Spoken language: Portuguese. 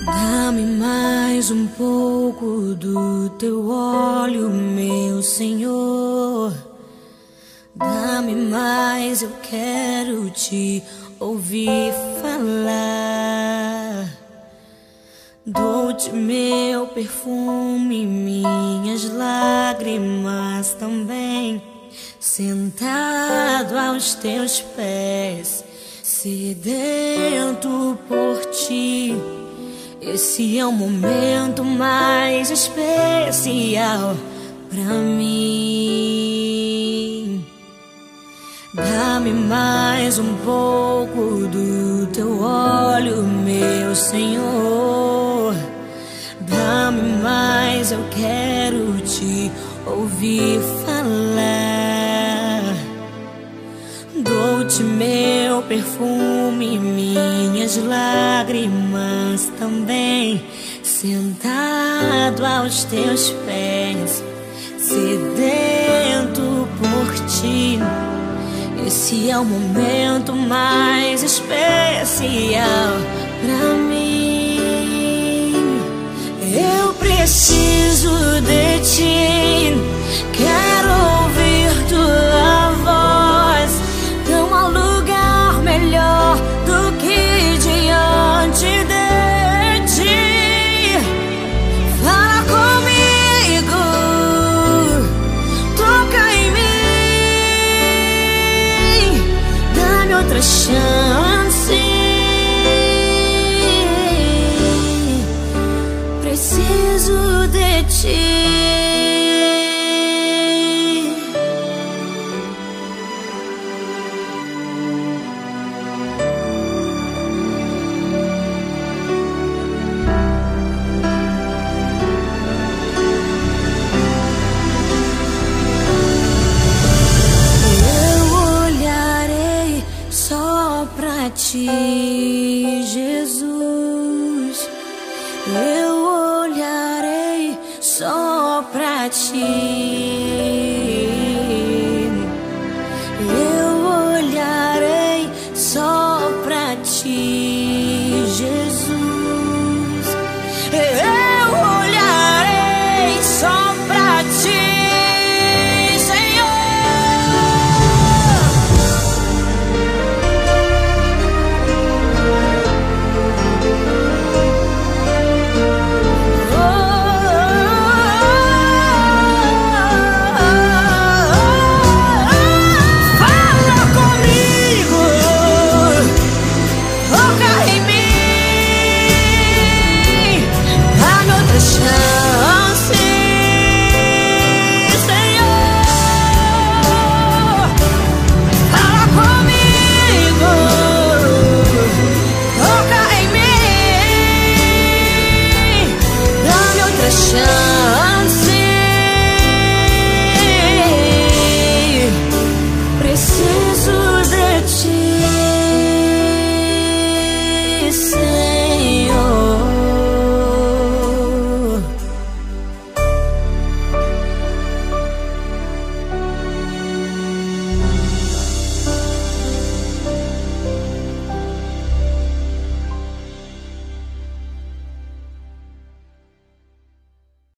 Dá-me mais um pouco do teu óleo, meu Senhor. Dá-me mais, eu quero te ouvir falar. Dou-te meu perfume, minhas lágrimas também, sentado aos teus pés, sedento por ti. Esse é o momento mais especial pra mim. Dá-me mais um pouco do teu óleo, meu Senhor. Dá-me mais, eu quero te ouvir falar. Dou-te meu perfume, minhas lágrimas também, sentado aos teus pés, sedento por ti. Esse é o momento mais especial pra mim. Eu preciso de ti, quero ouvir tua voz. Não há lugar melhor do que diante de ti. Fala comigo, toca em mim, dá-me outra chance. Preciso de ti. Jesus, eu olharei só pra ti.